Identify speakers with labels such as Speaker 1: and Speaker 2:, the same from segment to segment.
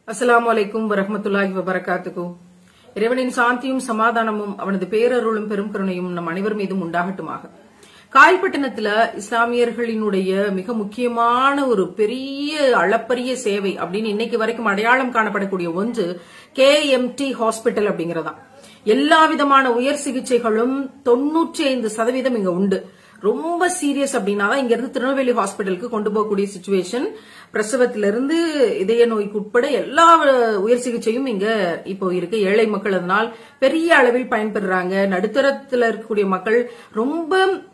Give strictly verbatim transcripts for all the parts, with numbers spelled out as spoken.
Speaker 1: அஸ்ஸலாமுஅலைக்கும் வரஹ்மத்துல்லாஹி வபரகாத்துஹு. இறைவனின் சாந்தியும் சமாதானமும் அவனது பேரருளும் பெரும் கருணையும் நம் அனைவர் மீதும் உண்டாகட்டுமாக. காயல்பட்டினத்துல இஸ்லாமியர்களினுடைய மிக முக்கியமான ஒரு பெரிய அளப்பரிய சேவை அப்படின்னு இன்னைக்கு வரைக்கும் அடையாளம் காணப்படக்கூடிய ஒன்று கே எம் டி ஹாஸ்பிட்டல் அப்படிங்கறதா. எல்லா விதமான உயர் சிகிச்சைகளும் தொன்னூற்றி ஐந்து சதவீதம் இங்க உண்டு. ரொம்ப சீரியஸ் அப்படின்னா இங்க இருந்து திருநெல்வேலி ஹாஸ்பிட்டலுக்கு கொண்டு போகக்கூடிய சிச்சுவேஷன், பிரசவத்திலிருந்து இதய நோய்க்கு உட்பட எல்லா உயர் சிகிச்சையும் இங்க இப்போ இருக்கு. ஏழை மக்கள் அதனால் பெரிய அளவில் பயன்பெறாங்க. நடுத்தரத்துல இருக்கக்கூடிய மக்கள் ரொம்ப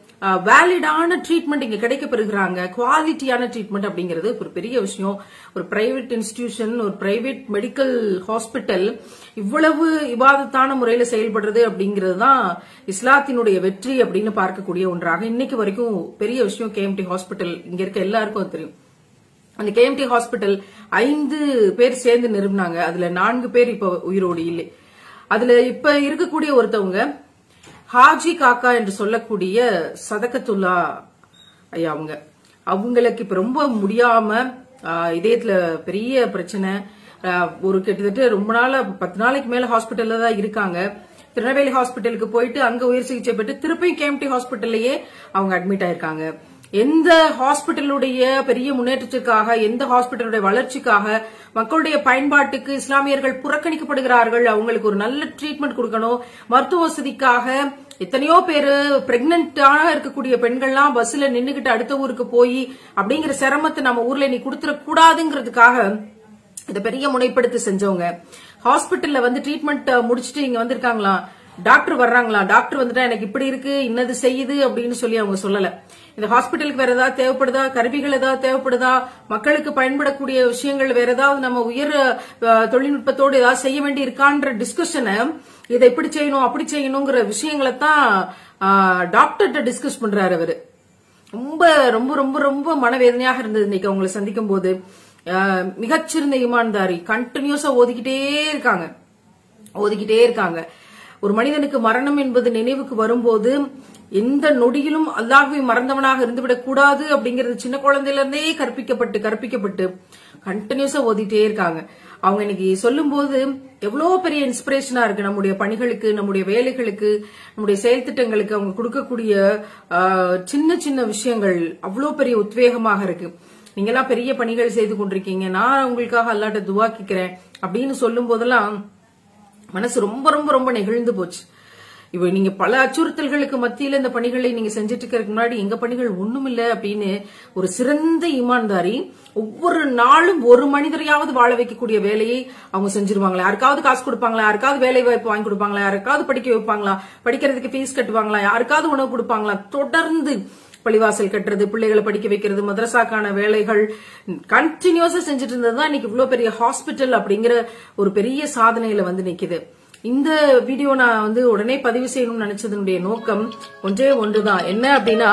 Speaker 1: வேலிடான ட்ரீட்மெண்ட் இங்க கிடைக்க பெறுகிறாங்க. குவாலிட்டியான ட்ரீட்மெண்ட் அப்படிங்கிறது ஒரு பெரிய விஷயம். ஒரு பிரைவேட் இன்ஸ்டிடியூஷன், ஒரு பிரைவேட் மெடிக்கல் ஹாஸ்பிட்டல் இவ்வளவு இபாதத்தான முறையில செயல்படுறது அப்படிங்கிறது தான் இஸ்லாத்தினுடைய வெற்றி அப்படின்னு பார்க்கக்கூடிய ஒன்றாக இன்னைக்கு வரைக்கும் பெரிய விஷயம். கேஎம்டி ஹாஸ்பிட்டல் இங்க இருக்க எல்லாருக்கும் தெரியும். அந்த கேஎம்டி ஹாஸ்பிட்டல் ஐந்து பேர் சேர்ந்து நிறுவனாங்க. அதுல நான்கு பேர் இப்ப உயிரோடு இல்லை. அதுல இப்ப இருக்கக்கூடிய ஒருத்தவங்க ஹாஜி காக்கா என்று சொல்லக்கூடிய சதகத்துல்லா ஐயா. அவங்க அவங்களுக்கு இப்ப ரொம்ப முடியாம இதயத்துல பெரிய பிரச்சனை. ஒரு கிட்டத்தட்ட ரொம்ப நாள பத்து நாளைக்கு மேல ஹாஸ்பிட்டல்ல தான் இருக்காங்க. திருநெல்வேலி ஹாஸ்பிட்டலுக்கு போயிட்டு அங்க உயர் சிகிச்சை பெற்று திருப்பியும் கேஎம்டி ஹாஸ்பிட்டல்லயே அவங்க அட்மிட் ஆயிருக்காங்க. எந்த ஹாஸ்பிட்டலுடைய பெரிய முன்னேற்றத்திற்காக, எந்த ஹாஸ்பிட்டலுடைய வளர்ச்சிக்காக, மக்களுடைய பயன்பாட்டுக்கு இஸ்லாமியர்கள் புறக்கணிக்கப்படுகிறார்கள். அவங்களுக்கு ஒரு நல்ல ட்ரீட்மெண்ட் கொடுக்கணும், மருத்துவ வசதிக்காக எத்தனையோ பேரு பிரெக்னன்டாக இருக்கக்கூடிய பெண்கள்லாம் பஸ்ல நின்னுகிட்டு அடுத்த ஊருக்கு போய் அப்படிங்கிற சிரமத்தை நம்ம ஊர்ல நீ கொடுத்துட கூடாதுங்கிறதுக்காக இதை பெரிய முனைப்படுத்தி செஞ்சவங்க. ஹாஸ்பிட்டல்ல வந்து ட்ரீட்மெண்ட் முடிச்சுட்டு இங்க வந்திருக்காங்களா, டாக்டர் வர்றாங்களா, டாக்டர் வந்துட்டா எனக்கு இப்படி இருக்கு இன்னது செய்யுது அப்படின்னு சொல்லி அவங்க சொல்லல. இந்த ஹாஸ்பிட்டலுக்கு வேற ஏதாவது தேவைப்படுதா, கருவிகள் ஏதாவது தேவைப்படுதா, மக்களுக்கு பயன்படக்கூடிய விஷயங்கள் வேற ஏதாவது நம்ம உயர் தொழில்நுட்பத்தோடு ஏதாவது செய்ய வேண்டி இருக்கான்ற டிஸ்கஷனை, இதை இப்படி செய்யணும் அப்படி செய்யணுங்கிற விஷயங்களை தான் டாக்டர்கிட்ட டிஸ்கஸ் பண்றாரு அவரு. ரொம்ப ரொம்ப ரொம்ப ரொம்ப மனவேதனையாக இருந்தது இன்னைக்கு அவங்களை சந்திக்கும் போது. மிகச்சிறந்த ஈமான்தாரி, கண்டினியூஸா ஓதிக்கிட்டே இருக்காங்க ஓதிக்கிட்டே இருக்காங்க. ஒரு மனிதனுக்கு மரணம் என்பது நினைவுக்கு வரும்போது எந்த நொடியிலும் அல்லாஹ்வை மறந்தவனாக இருந்துவிடக் கூடாது அப்படிங்கிறது சின்ன குழந்தையில இருந்தே கற்பிக்கப்பட்டு கற்பிக்கப்பட்டு கண்டினியூஸா ஓதிட்டே இருக்காங்க. அவங்க இன்னைக்கு சொல்லும் போது எவ்வளவு பெரிய இன்ஸ்பிரேஷனா இருக்கு. நம்முடைய பணிகளுக்கு, நம்முடைய வேலைகளுக்கு, நம்முடைய செயல் திட்டங்களுக்கு அவங்க கொடுக்கக்கூடிய சின்ன சின்ன விஷயங்கள் அவ்வளவு பெரிய உத்வேகமாக இருக்கு. நீங்க எல்லாம் பெரிய பணிகள் செய்து கொண்டிருக்கீங்க, நான் உங்களுக்காக அல்லாட்ட துவா கேக்கிறேன் அப்படின்னு சொல்லும் போதெல்லாம் மனசு ரொம்ப ரொம்ப ரொம்ப நெகிழ்ந்து போச்சு. இவ நீங்க பல அச்சுறுத்தல்களுக்கு மத்தியில இந்த பணிகளை நீங்க செஞ்சுட்டு இருக்கிறதுக்கு முன்னாடி எங்க பணிகள் ஒண்ணும் இல்ல அப்படின்னு ஒரு சிறந்த ஈமான்தாரி ஒவ்வொரு நாளும் ஒரு மனிதரையாவது வாழ வைக்கக்கூடிய வேலையை அவங்க செஞ்சிருவாங்களா. யாருக்காவது காசு கொடுப்பாங்களா, யாருக்காவது வேலை வாய்ப்பு வாங்கி கொடுப்பாங்களா, யாருக்காவது படிக்க வைப்பாங்களா, படிக்கிறதுக்கு ஃபீஸ் கட்டுவாங்களா, யாருக்காவது உணவு கொடுப்பாங்களா, தொடர்ந்து பள்ளிவாசல் கட்டுறது, பிள்ளைகளை படிக்க வைக்கிறது, மதரசாக்கான வேலைகள் கண்டினியூஸா செஞ்சுட்டு இருந்ததுதான் இன்னைக்கு இவ்வளவு பெரிய ஹாஸ்பிட்டல் அப்படிங்கிற ஒரு பெரிய சாதனையில வந்து நிக்குது. இந்த வீடியோ நான் வந்து உடனே பதிவு செய்யணும்னு நினைச்சதனுடைய நோக்கம் ஒன்றே ஒன்றுதான். என்ன அப்படின்னா,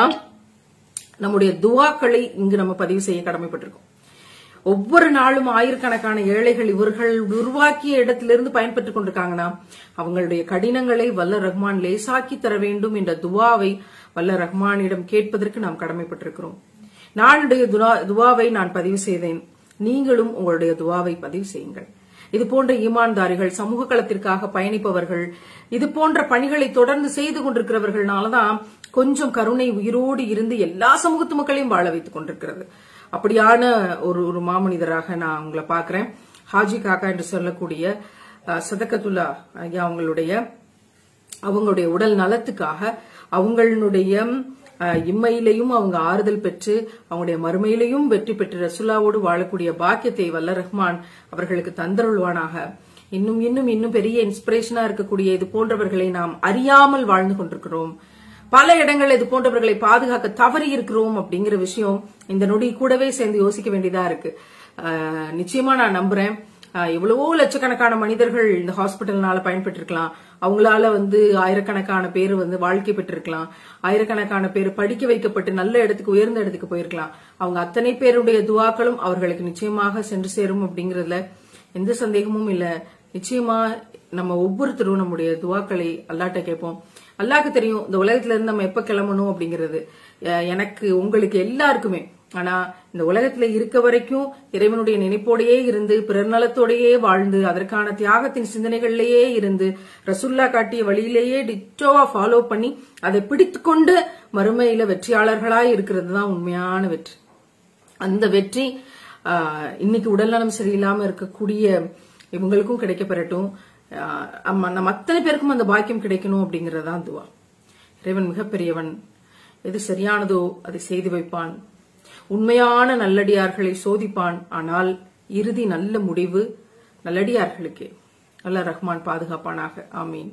Speaker 1: நம்முடைய துவாக்களை இங்கு நம்ம பதிவு செய்ய கடமைப்பட்டிருக்கோம். ஒவ்வொரு நாளும் ஆயிரக்கணக்கான ஏழைகள் இவர்கள் உருவாக்கிய இடத்திலிருந்து பயன்பெற்றுக் கொண்டிருக்காங்கன்னா அவங்களுடைய கடினங்களை வல்ல ரஹ்மான் லேசாக்கி தர வேண்டும் என்ற துவாவை வல்ல ரஹ்மானிடம் கேட்பதற்கு நாம் கடமைப்பட்டிருக்கிறோம். நானுடைய துவாவை நான் பதிவு செய்தேன், நீங்களும் உங்களுடைய துவாவை பதிவு செய்யுங்கள். இது போன்ற ஈமான்தாரிகள், சமூக களத்திற்காக பயணிப்பவர்கள், இது போன்ற பணிகளை தொடர்ந்து செய்து கொண்டிருக்கிறவர்கள்னாலதான் கொஞ்சம் கருணை உயிரோடு இருந்து எல்லா சமூகத்து மக்களையும் வாழ வைத்துக் கொண்டிருக்கிறது. அப்படியான ஒரு ஒரு மாமனிதராக நான் உங்களை பாக்குறேன். ஹாஜி காக்கா என்று சொல்லக்கூடிய சதகத்துல்லா ஐயா அவங்களுடைய அவங்களுடைய உடல் நலத்துக்காக, அவங்களுடைய இம்மையிலையும் அவங்க ஆறுதல் பெற்று அவங்களுடைய மறுமையிலையும் வெற்றி பெற்று ரசூலாவோடு வாழக்கூடிய பாக்கியத்தை வல்ல ரஹ்மான் அவர்களுக்கு தந்தருள்வானாக. இன்னும் இன்னும் இன்னும் பெரிய இன்ஸ்பிரேஷனா இருக்கக்கூடிய இது போன்றவர்களை நாம் அறியாமல் வாழ்ந்து கொண்டிருக்கிறோம். பல இடங்கள் இது போன்றவர்களை பாதுகாக்க தவறி இருக்கிறோம் அப்படிங்கிற விஷயம் இந்த நொடி கூடவே சேர்ந்து யோசிக்க வேண்டியதா இருக்கு. நிச்சயமா நான் நம்புறேன் எவ்வளவோ லட்சக்கணக்கான மனிதர்கள் இந்த ஹாஸ்பிட்டல்னால பயன்பெற்றிருக்கலாம். அவங்களால வந்து ஆயிரக்கணக்கான பேர் வந்து வாழ்க்கை பெற்றிருக்கலாம். ஆயிரக்கணக்கான பேர் படிக்க வைக்கப்பட்டு நல்ல இடத்துக்கு, உயர்ந்த இடத்துக்கு போயிருக்கலாம். அவங்க அத்தனை பேருடைய துவாக்களும் அவர்களுக்கு நிச்சயமாக சென்று சேரும் அப்படிங்கறதுல எந்த சந்தேகமும் இல்ல. நிச்சயமா நம்ம ஒவ்வொருத்தரும் நம்முடைய துவாக்களை அல்லாட்ட கேட்போம். அல்லாஹ்க்கு தெரியும் இந்த உலகத்துல இருந்து நம்ம எப்ப கிளம்பணும் அப்படிங்கிறது. எனக்கு, உங்களுக்கு எல்லாருக்குமே ஆனா இந்த உலகத்துல இருக்க வரைக்கும் இறைவனுடைய நினைப்போடையே இருந்து பிறர் நலத்தோடையே வாழ்ந்து அதற்கான தியாகத்தின் சிந்தனைகளிலேயே இருந்து ரசுல்லா காட்டிய வழியிலேயே டிட்டோவா ஃபாலோ பண்ணி அதை பிடித்துக்கொண்டு மறுமையில வெற்றியாளர்களாய் இருக்கிறது தான் உண்மையான வெற்றி. அந்த வெற்றி இன்னைக்கு உடல்நலம் சரியில்லாம இருக்கக்கூடிய இவங்களுக்கும் கிடைக்க பெறட்டும். நம்ம அத்தனை பேருக்கும் அந்த பாக்கியம் கிடைக்கணும் அப்படிங்கறதுதான் துவா. இறைவன் மிகப்பெரியவன். எது சரியானதோ அதை செய்து வைப்பான். உண்மையான நல்லடியார்களை சோதிப்பான். ஆனால் இறுதி நல்ல முடிவு நல்லடியார்களுக்கே. அல்லாஹ் ரஹ்மான் பாதுகாப்பானாக. ஆமீன்.